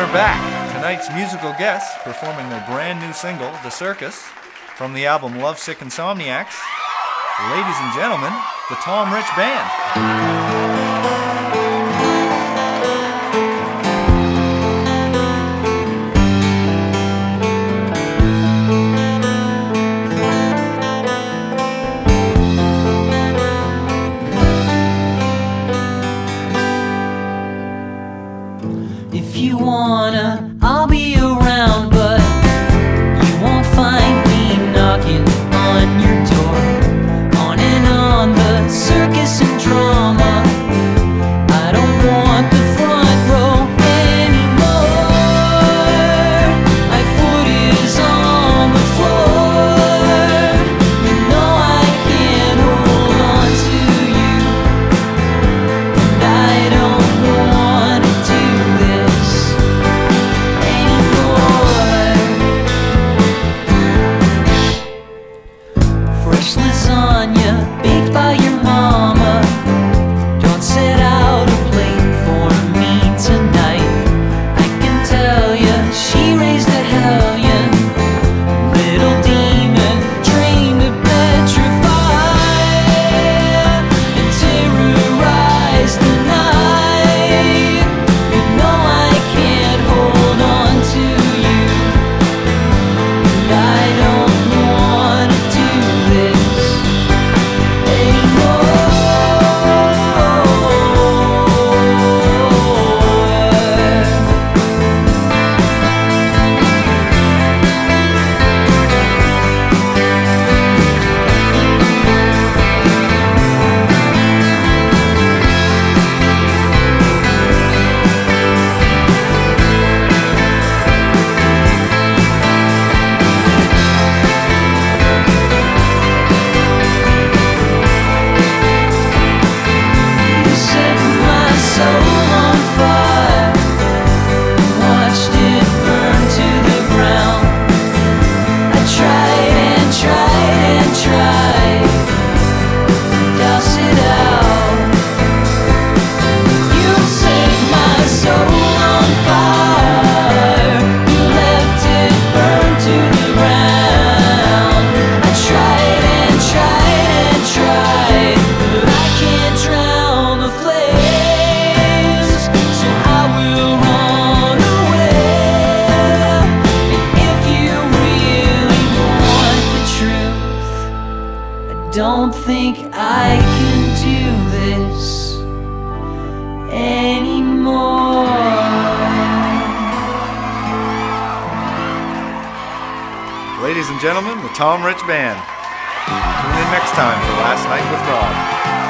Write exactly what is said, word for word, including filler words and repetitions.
we're back. Tonight's musical guests performing their brand new single, The Circus, from the album Lovesick Insomniacs. Ladies and gentlemen, the Tom Rich Band. If you wanna, I'll be around, but you won't find me knocking on your door. On and on, the circus and drama. I don't want the front row anymore. My foot is on the floor. You know I can't hold on to you, and I don't want to do this fresh lasagna baked by your mama. Don't set out a plate for me tonight. I can tell ya, she raised a hellion. Little demon trained to petrify and terrorize the night. You know I can't hold on to you, and I don't want to do this anymore. You set my soul on fire and watched it burn to the ground. I tried and tried and tried to douse it out. You set my soul on fire. You left it burn to the ground. I tried and tried and tried, but I can't drown the flames, so I will run away. And if you really want the truth, I don't think I can do this anymore. Ladies and gentlemen, the Tom Rich Band. Tune in next time for Last Night with Rob.